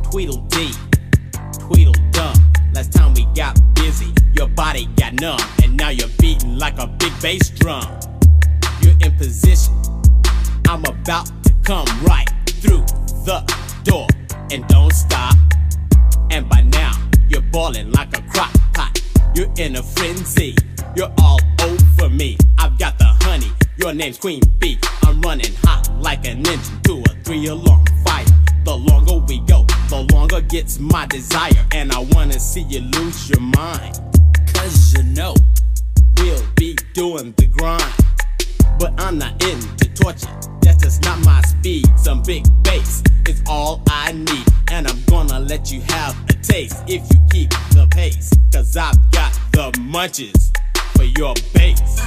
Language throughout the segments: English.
Tweedledee, Tweedledum. Last time we got busy, your body got numb, and now you're beating like a big bass drum. You're in position, I'm about to come right through the door, and don't stop. And by now, you're boiling like a crock pot. You're in a frenzy, you're all over me. I've got the honey, your name's Queen Bee. I'm running hot like an engine to a 3-alarm fire. The longer we go, the longer gets my desire, and I wanna see you lose your mind. Cause you know, we'll be doing the grind. But I'm not into torture, that's just not my speed. Some big bass is all I need, and I'm gonna let you have a taste if you keep the pace. Cause I've got the munches for your bass.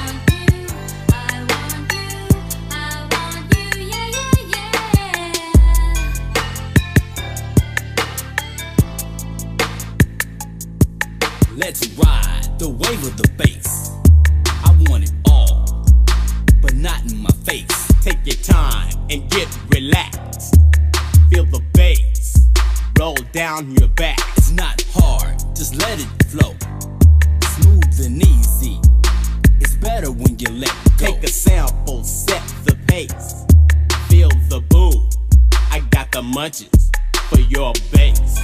Let's ride the wave of the bass. I want it all, but not in my face. Take your time and get relaxed. Feel the bass roll down your back. It's not hard, just let it flow. Smooth and easy, it's better when you let go. Take a sample, set the pace. Feel the boom, I got the munches for your bass.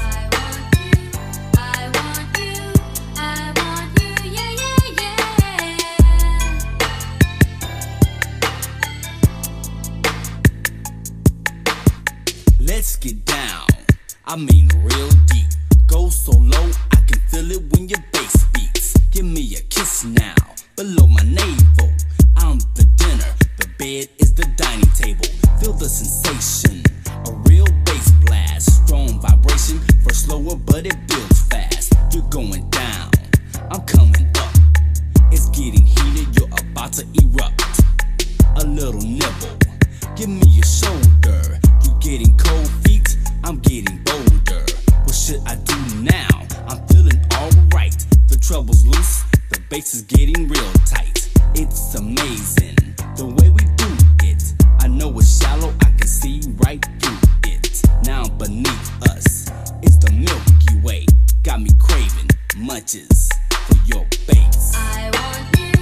Let's get down, I mean real deep. Go so low, I can feel it when your bass beats. Give me a kiss now, below my navel. I'm the dinner, the bed is the dining table. Feel the sensation, a real bass blast. Strong vibration, first slower but it builds fast. You're going down, I'm coming up. It's getting heated, you're about to erupt. A little nibble, give me your shoulder. You're getting cold feet, I'm getting bolder. What should I do now? I'm feeling alright. The trouble's loose, the bass is getting real tight. It's amazing, the way we do it. I know it's shallow, I can see right through it. Now beneath us, it's the Milky Way. Got me craving munches for your bass. I want you.